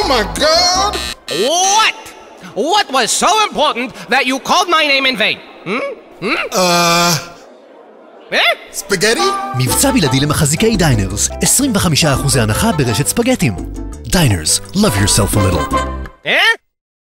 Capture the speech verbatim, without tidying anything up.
my God! What? What was so important that you called my name in vain? Hmm? Hmm? אה... Eh? ספגטי? מבצע בלעדי למחזיקי דיינרס, עשרים וחמישה אחוז הנחה ברשת ספגטים. דיינרס, love yourself a little. Eh?